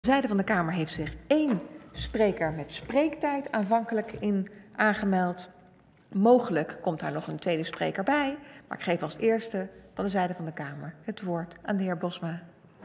De zijde van de Kamer heeft zich 1 spreker met spreektijd aanvankelijk aangemeld. Mogelijk komt daar nog een tweede spreker bij, maar ik geef als eerste van de zijde van de Kamer het woord aan de heer Bosma.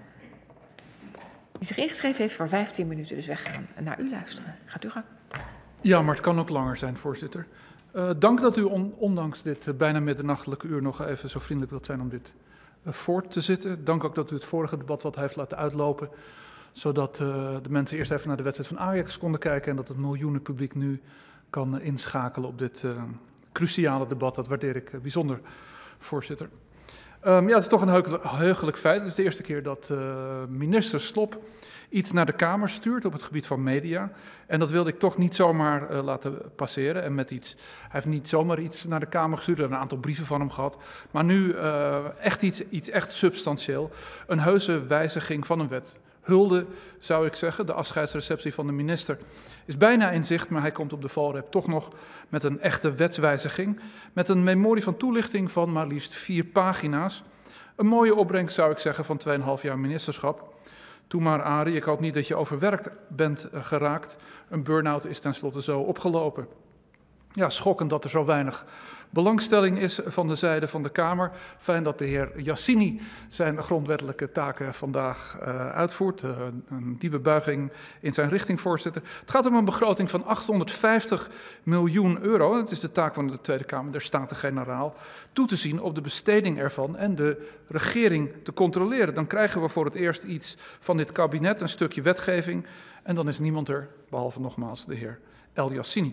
Die zich ingeschreven heeft voor 15 minuten, dus wij gaan naar u luisteren. Gaat u gang. Ja, maar het kan ook langer zijn, voorzitter. Dank dat u ondanks dit bijna middernachtelijke uur nog even zo vriendelijk wilt zijn om dit voort te zitten. Dank ook dat u het vorige debat wat heeft laten uitlopen, zodat de mensen eerst even naar de wedstrijd van Ajax konden kijken en dat het miljoenen publiek nu kan inschakelen op dit cruciale debat. Dat waardeer ik bijzonder, voorzitter. Ja, het is toch een heugelijk feit. Het is de eerste keer dat minister Slop iets naar de Kamer stuurt op het gebied van media. En dat wilde ik toch niet zomaar laten passeren. En met iets, hij heeft niet zomaar iets naar de Kamer gestuurd. We hebben een aantal brieven van hem gehad. Maar nu echt iets echt substantieel. Een heuse wijziging van een wet. Hulde, zou ik zeggen. De afscheidsreceptie van de minister is bijna in zicht, maar hij komt op de valreep toch nog met een echte wetswijziging. Met een memorie van toelichting van maar liefst 4 pagina's. Een mooie opbrengst, zou ik zeggen, van 2,5 jaar ministerschap. Toe maar, Arie, ik hoop niet dat je overwerkt bent geraakt. Een burn-out is tenslotte zo opgelopen. Ja, schokkend dat er zo weinig belangstelling is van de zijde van de Kamer. Fijn dat de heer Yassini zijn grondwettelijke taken vandaag uitvoert. Een diepe buiging in zijn richting, voorzitter. Het gaat om een begroting van 850 miljoen euro. Het is de taak van de Tweede Kamer, der Staten-Generaal, toe te zien op de besteding ervan en de regering te controleren. Dan krijgen we voor het eerst iets van dit kabinet, een stukje wetgeving. En dan is niemand er, behalve nogmaals de heer El Yassini.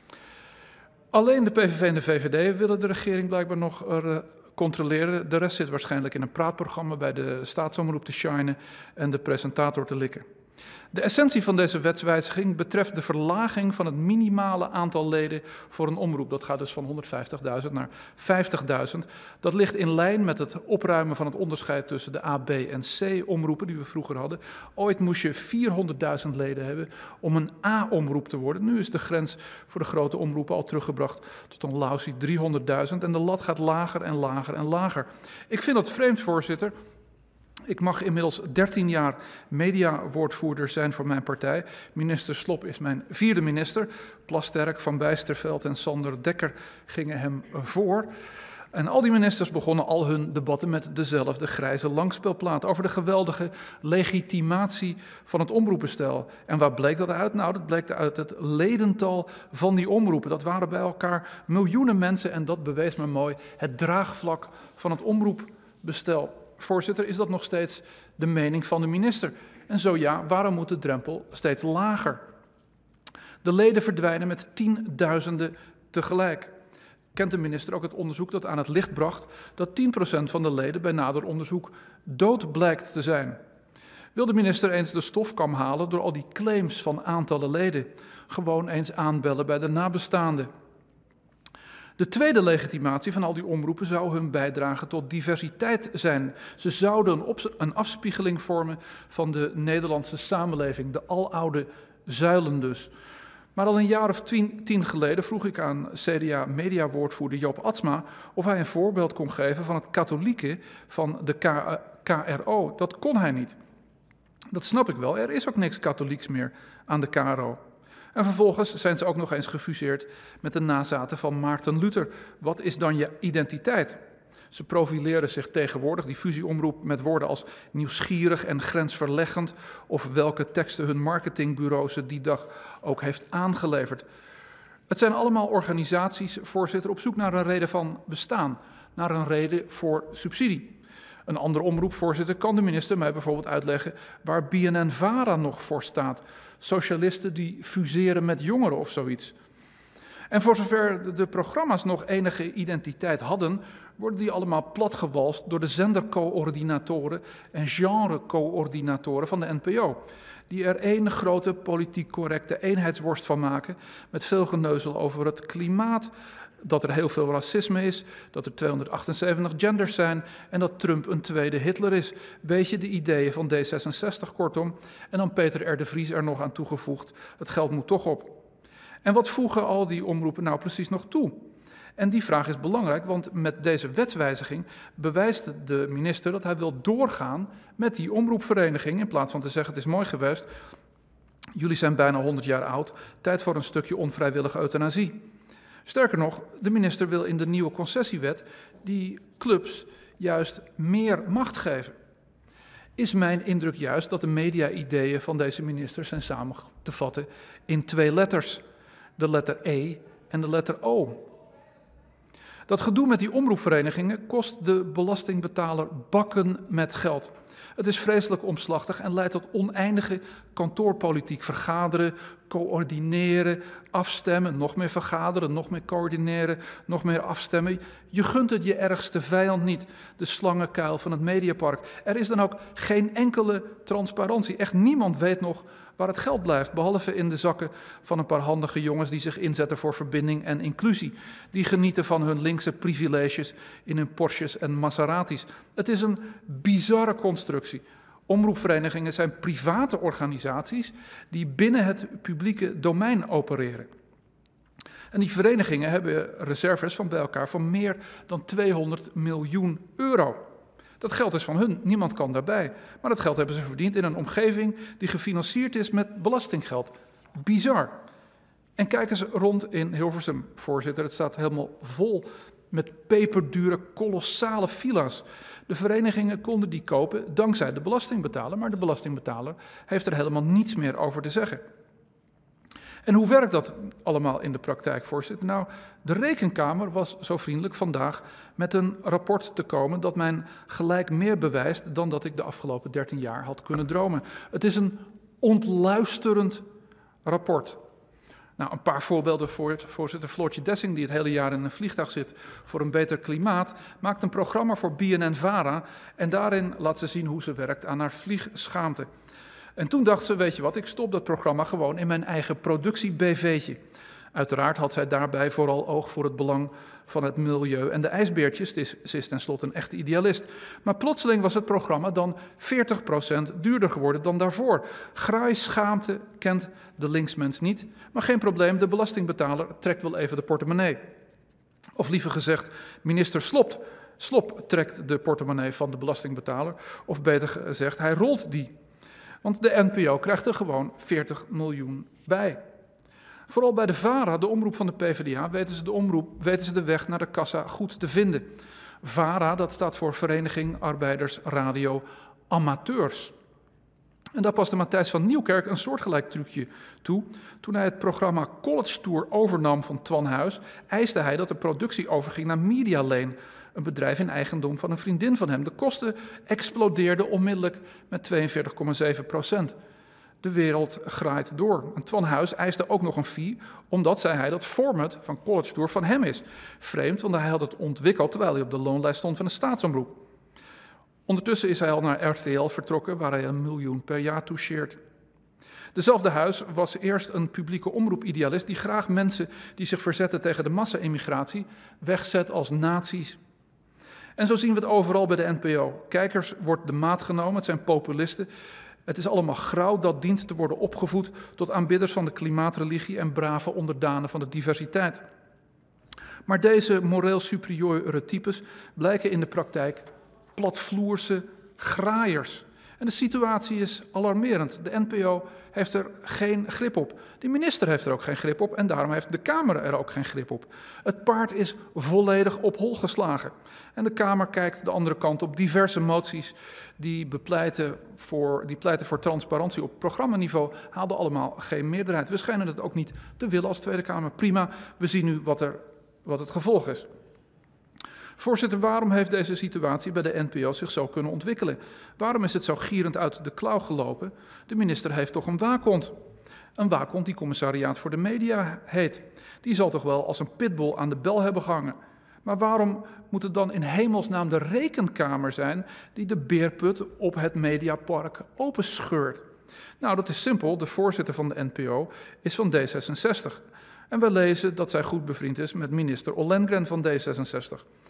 Alleen de PVV en de VVD willen de regering blijkbaar nog controleren. De rest zit waarschijnlijk in een praatprogramma bij de staatsomroep te shinen en de presentator te likken. De essentie van deze wetswijziging betreft de verlaging van het minimale aantal leden voor een omroep. Dat gaat dus van 150.000 naar 50.000. Dat ligt in lijn met het opruimen van het onderscheid tussen de A, B en C omroepen die we vroeger hadden. Ooit moest je 400.000 leden hebben om een A-omroep te worden. Nu is de grens voor de grote omroepen al teruggebracht tot een lousy 300.000 en de lat gaat lager en lager en lager. Ik vind dat vreemd, voorzitter. Ik mag inmiddels 13 jaar mediawoordvoerder zijn voor mijn partij. Minister Slop is mijn 4e minister. Plasterk, Van Bijsterveld en Sander Dekker gingen hem voor. En al die ministers begonnen al hun debatten met dezelfde grijze langspeelplaat over de geweldige legitimatie van het omroepenstel. En waar bleek dat uit? Nou, dat bleek uit het ledental van die omroepen. Dat waren bij elkaar miljoenen mensen en dat bewees me mooi het draagvlak van het omroepbestel. Voorzitter, is dat nog steeds de mening van de minister? En zo ja, waarom moet de drempel steeds lager? De leden verdwijnen met tienduizenden tegelijk. Kent de minister ook het onderzoek dat aan het licht bracht dat 10% van de leden bij nader onderzoek dood blijkt te zijn? Wil de minister eens de stofkam halen door al die claims van aantallen leden? Gewoon eens aanbellen bij de nabestaanden. De tweede legitimatie van al die omroepen zou hun bijdrage tot diversiteit zijn. Ze zouden een afspiegeling vormen van de Nederlandse samenleving, de aloude zuilen dus. Maar al een jaar of 10 geleden vroeg ik aan CDA-mediawoordvoerder Joop Atsma of hij een voorbeeld kon geven van het katholieke van de KRO. Dat kon hij niet. Dat snap ik wel, er is ook niks katholieks meer aan de KRO. En vervolgens zijn ze ook nog eens gefuseerd met de nazaten van Maarten Luther. Wat is dan je identiteit? Ze profileren zich tegenwoordig, die fusieomroep, met woorden als nieuwsgierig en grensverleggend of welke teksten hun marketingbureau ze die dag ook heeft aangeleverd. Het zijn allemaal organisaties, voorzitter, op zoek naar een reden van bestaan, naar een reden voor subsidie. Een andere omroep, voorzitter, kan de minister mij bijvoorbeeld uitleggen waar BNN-Vara nog voor staat. Socialisten die fuseren met jongeren of zoiets. En voor zover de programma's nog enige identiteit hadden, worden die allemaal platgewalst door de zendercoördinatoren en genrecoördinatoren van de NPO. Die er één grote politiek correcte eenheidsworst van maken met veel geneuzel over het klimaat, dat er heel veel racisme is, dat er 278 genders zijn en dat Trump een tweede Hitler is. Beetje de ideeën van D66 kortom. En dan Peter R. de Vries er nog aan toegevoegd. Het geld moet toch op. En wat voegen al die omroepen nou precies nog toe? En die vraag is belangrijk, want met deze wetswijziging bewijst de minister dat hij wil doorgaan met die omroepvereniging, in plaats van te zeggen, het is mooi geweest, jullie zijn bijna 100 jaar oud, tijd voor een stukje onvrijwillige euthanasie. Sterker nog, de minister wil in de nieuwe concessiewet die clubs juist meer macht geven. Is mijn indruk juist dat de media-ideeën van deze minister zijn samen te vatten in 2 letters. De letter E en de letter O. Dat gedoe met die omroepverenigingen kost de belastingbetaler bakken met geld. Het is vreselijk omslachtig en leidt tot oneindige kantoorpolitiek. Vergaderen, coördineren, afstemmen, nog meer vergaderen, nog meer coördineren, nog meer afstemmen. Je gunt het je ergste vijand niet, de slangenkuil van het Mediapark. Er is dan ook geen enkele transparantie. Echt niemand weet nog waar het geld blijft, behalve in de zakken van een paar handige jongens die zich inzetten voor verbinding en inclusie. Die genieten van hun linkse privileges in hun Porsches en Maseratis. Het is een bizarre constructie. Omroepverenigingen zijn private organisaties die binnen het publieke domein opereren. En die verenigingen hebben reserves van bij elkaar van meer dan 200 miljoen euro. Dat geld is van hun, niemand kan daarbij. Maar dat geld hebben ze verdiend in een omgeving die gefinancierd is met belastinggeld. Bizar. En kijk eens rond in Hilversum, voorzitter. Het staat helemaal vol met peperdure, kolossale villa's. De verenigingen konden die kopen dankzij de belastingbetaler, maar de belastingbetaler heeft er helemaal niets meer over te zeggen. En hoe werkt dat allemaal in de praktijk, voorzitter? Nou, de Rekenkamer was zo vriendelijk vandaag met een rapport te komen dat mijn gelijk meer bewijst dan dat ik de afgelopen 13 jaar had kunnen dromen. Het is een ontluisterend rapport. Nou, een paar voorbeelden voor het. Voorzitter Floortje Dessing, die het hele jaar in een vliegtuig zit voor een beter klimaat, maakt een programma voor BNN-Vara en daarin laat ze zien hoe ze werkt aan haar vliegschaamte. En toen dacht ze, weet je wat, ik stop dat programma gewoon in mijn eigen productie-BV'tje. Uiteraard had zij daarbij vooral oog voor het belang van het milieu en de ijsbeertjes. Ze is tenslotte een echte idealist. Maar plotseling was het programma dan 40% duurder geworden dan daarvoor. Graai schaamte kent de linksmens niet, maar geen probleem, de belastingbetaler trekt wel even de portemonnee. Of liever gezegd, minister Slop trekt de portemonnee van de belastingbetaler. Of beter gezegd, hij rolt die. Want de NPO krijgt er gewoon 40 miljoen bij. Vooral bij de VARA, de omroep van de PvdA, weten ze de weg naar de kassa goed te vinden. VARA, dat staat voor Vereniging Arbeiders Radio Amateurs. En daar paste Matthijs van Nieuwkerk een soortgelijk trucje toe. Toen hij het programma College Tour overnam van Twan Huis, eiste hij dat de productie overging naar Medialane, een bedrijf in eigendom van een vriendin van hem. De kosten explodeerden onmiddellijk met 42,7%. De wereld graait door. En Twan Huis eiste ook nog een fee, omdat, zei hij, dat format van College Tour van hem is. Vreemd, want hij had het ontwikkeld terwijl hij op de loonlijst stond van de staatsomroep. Ondertussen is hij al naar RTL vertrokken, waar hij 1 miljoen per jaar toucheert. Dezelfde Huis was eerst een publieke omroepidealist die graag mensen die zich verzetten tegen de massa-immigratie wegzet als nazi's. En zo zien we het overal bij de NPO. Kijkers wordt de maat genomen, het zijn populisten. Het is allemaal grauw dat dient te worden opgevoed tot aanbidders van de klimaatreligie en brave onderdanen van de diversiteit. Maar deze moreel superieure types blijken in de praktijk platvloerse graaiers. En de situatie is alarmerend. De NPO heeft er geen grip op. De minister heeft er ook geen grip op en daarom heeft de Kamer er ook geen grip op. Het paard is volledig op hol geslagen. En de Kamer kijkt de andere kant op. Diverse moties die pleiten voor transparantie op programmaniveau haalden allemaal geen meerderheid. We schijnen het ook niet te willen als Tweede Kamer. Prima, we zien nu wat het gevolg is. Voorzitter, waarom heeft deze situatie bij de NPO zich zo kunnen ontwikkelen? Waarom is het zo gierend uit de klauw gelopen? De minister heeft toch een waakhond. Een waakhond die commissariaat voor de media heet. Die zal toch wel als een pitbull aan de bel hebben gehangen. Maar waarom moet het dan in hemelsnaam de Rekenkamer zijn die de beerput op het Mediapark openscheurt? Nou, dat is simpel. De voorzitter van de NPO is van D66. En we lezen dat zij goed bevriend is met minister Ollengren van D66.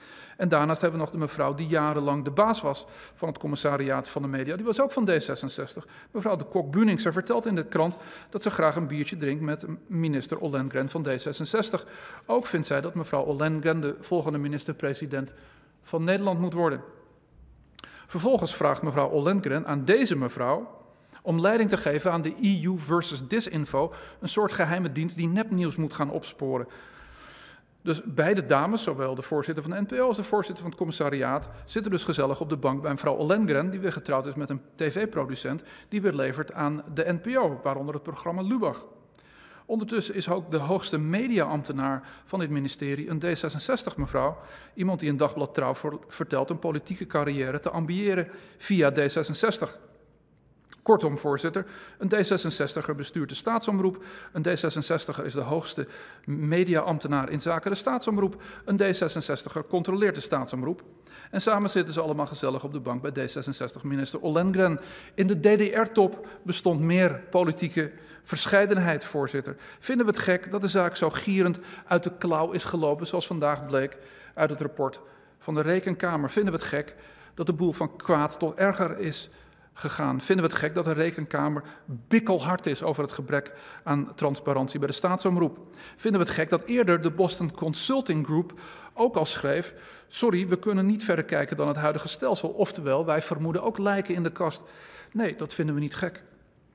En daarnaast hebben we nog de mevrouw die jarenlang de baas was van het commissariaat van de media. Die was ook van D66. Mevrouw de Kok-Bunink. Zij vertelt in de krant dat ze graag een biertje drinkt met minister Ollengren van D66. Ook vindt zij dat mevrouw Ollengren de volgende minister-president van Nederland moet worden. Vervolgens vraagt mevrouw Ollengren aan deze mevrouw om leiding te geven aan de EU versus Disinfo, een soort geheime dienst die nepnieuws moet gaan opsporen. Dus beide dames, zowel de voorzitter van de NPO als de voorzitter van het commissariaat, zitten dus gezellig op de bank bij mevrouw Ollengren, die weer getrouwd is met een tv-producent, die weer levert aan de NPO, waaronder het programma Lubach. Ondertussen is ook de hoogste media-ambtenaar van dit ministerie een D66-mevrouw. Iemand die in Dagblad Trouw vertelt een politieke carrière te ambiëren via D66. Kortom, voorzitter, een D66er bestuurt de staatsomroep. Een D66er is de hoogste media-ambtenaar in zaken de staatsomroep. Een D66er controleert de staatsomroep. En samen zitten ze allemaal gezellig op de bank bij D66-minister Ollengren. In de DDR-top bestond meer politieke verscheidenheid, voorzitter. Vinden we het gek dat de zaak zo gierend uit de klauw is gelopen, zoals vandaag bleek uit het rapport van de Rekenkamer? Vinden we het gek dat de boel van kwaad tot erger is gegaan? Vinden we het gek dat de Rekenkamer bikkelhard is over het gebrek aan transparantie bij de staatsomroep? Vinden we het gek dat eerder de Boston Consulting Group ook al schreef: sorry, we kunnen niet verder kijken dan het huidige stelsel. Oftewel, wij vermoeden ook lijken in de kast. Nee, dat vinden we niet gek.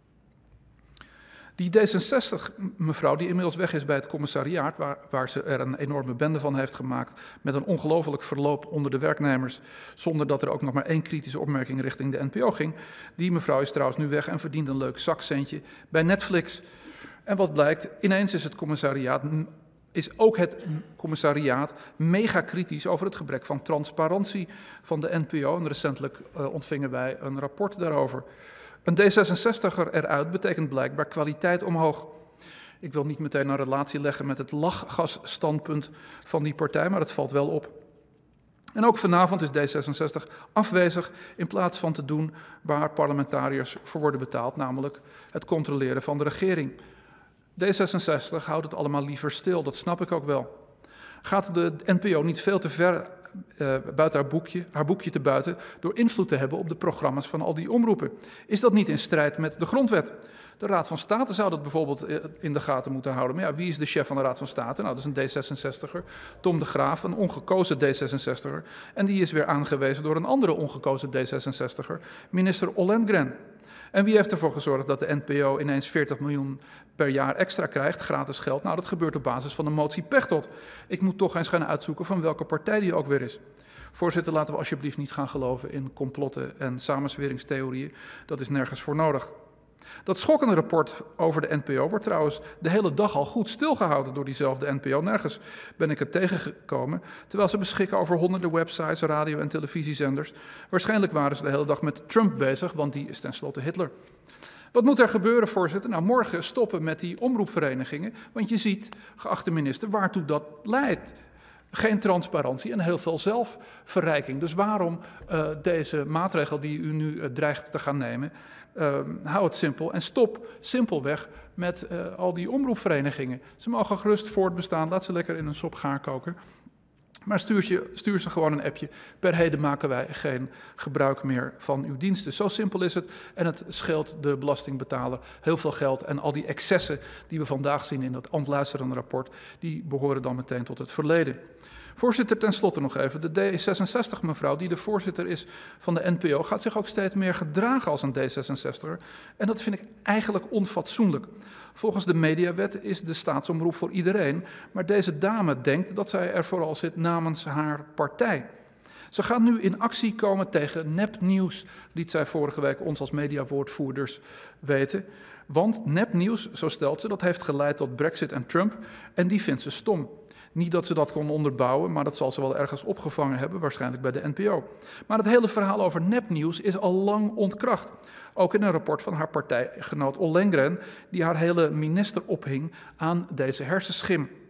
Die D66-mevrouw die inmiddels weg is bij het commissariaat, waar ze er een enorme bende van heeft gemaakt, met een ongelooflijk verloop onder de werknemers, zonder dat er ook nog maar één kritische opmerking richting de NPO ging. Die mevrouw is trouwens nu weg en verdient een leuk zakcentje bij Netflix. En wat blijkt, ineens is ook het commissariaat mega kritisch over het gebrek van transparantie van de NPO. En recentelijk ontvingen wij een rapport daarover. Een D66er eruit betekent blijkbaar kwaliteit omhoog. Ik wil niet meteen een relatie leggen met het lachgasstandpunt van die partij, maar het valt wel op. En ook vanavond is D66 afwezig in plaats van te doen waar parlementariërs voor worden betaald, namelijk het controleren van de regering. D66 houdt het allemaal liever stil, dat snap ik ook wel. Gaat de NPO niet veel te ver buiten haar boekje te buiten door invloed te hebben op de programma's van al die omroepen? Is dat niet in strijd met de grondwet? De Raad van State zou dat bijvoorbeeld in de gaten moeten houden. Maar ja, wie is de chef van de Raad van State? Nou, dat is een D66er, Tom de Graaf, een ongekozen D66er. En die is weer aangewezen door een andere ongekozen D66er, minister Ollengren. En wie heeft ervoor gezorgd dat de NPO ineens 40 miljoen per jaar extra krijgt, gratis geld? Nou, dat gebeurt op basis van de motie Pechtold. Ik moet toch eens gaan uitzoeken van welke partij die ook weer is. Voorzitter, laten we alsjeblieft niet gaan geloven in complotten en samenzweringstheorieën. Dat is nergens voor nodig. Dat schokkende rapport over de NPO wordt trouwens de hele dag al goed stilgehouden door diezelfde NPO. Nergens ben ik het tegengekomen, terwijl ze beschikken over honderden websites, radio- en televisiezenders. Waarschijnlijk waren ze de hele dag met Trump bezig, want die is tenslotte Hitler. Wat moet er gebeuren, voorzitter? Nou, morgen stoppen met die omroepverenigingen, want je ziet, geachte minister, waartoe dat leidt. Geen transparantie en heel veel zelfverrijking. Dus waarom deze maatregel die u nu dreigt te gaan nemen? Hou het simpel en stop simpelweg met al die omroepverenigingen. Ze mogen gerust voortbestaan, laat ze lekker in een sop gaar koken. Maar stuur ze gewoon een appje. Per heden maken wij geen gebruik meer van uw diensten. Zo simpel is het en het scheelt de belastingbetaler heel veel geld. En al die excessen die we vandaag zien in dat ontluisterende rapport, die behoren dan meteen tot het verleden. Voorzitter, tenslotte nog even. De D66-mevrouw, die de voorzitter is van de NPO, gaat zich ook steeds meer gedragen als een D66er. En dat vind ik eigenlijk onfatsoenlijk. Volgens de mediawet is de staatsomroep voor iedereen, maar deze dame denkt dat zij er vooral zit namens haar partij. Ze gaat nu in actie komen tegen nepnieuws, liet zij vorige week ons als mediawoordvoerders weten. Want nepnieuws, zo stelt ze, dat heeft geleid tot Brexit en Trump en die vindt ze stom. Niet dat ze dat kon onderbouwen, maar dat zal ze wel ergens opgevangen hebben, waarschijnlijk bij de NPO. Maar het hele verhaal over nepnieuws is al lang ontkracht. Ook in een rapport van haar partijgenoot Ollengren, die haar hele minister ophing aan deze hersenschim.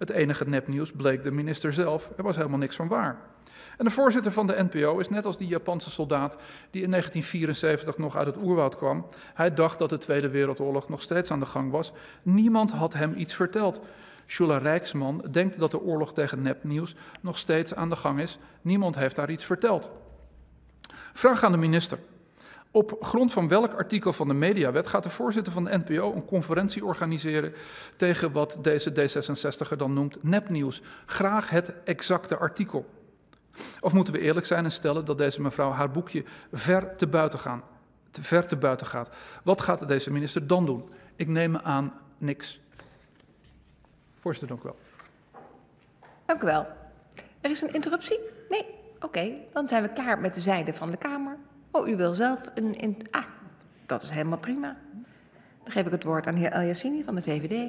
Het enige nepnieuws bleek de minister zelf. Er was helemaal niks van waar. En de voorzitter van de NPO is net als die Japanse soldaat die in 1974 nog uit het oerwoud kwam. Hij dacht dat de Tweede Wereldoorlog nog steeds aan de gang was. Niemand had hem iets verteld. Shula Rijksman denkt dat de oorlog tegen nepnieuws nog steeds aan de gang is. Niemand heeft daar iets verteld. Vraag aan de minister. Op grond van welk artikel van de Mediawet gaat de voorzitter van de NPO een conferentie organiseren tegen wat deze D66er dan noemt nepnieuws? Graag het exacte artikel. Of moeten we eerlijk zijn en stellen dat deze mevrouw haar boekje ver te buiten gaat? Wat gaat deze minister dan doen? Ik neem me aan niks. Voorzitter, dank u wel. Dank u wel. Er is een interruptie? Nee? Oké, dan zijn we klaar met de zijde van de Kamer. Oh, u wil zelf dat is helemaal prima. Dan geef ik het woord aan de heer El Yassini van de VVD.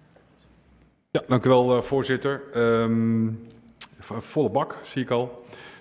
Ja, dank u wel, voorzitter. Volle bak, zie ik al.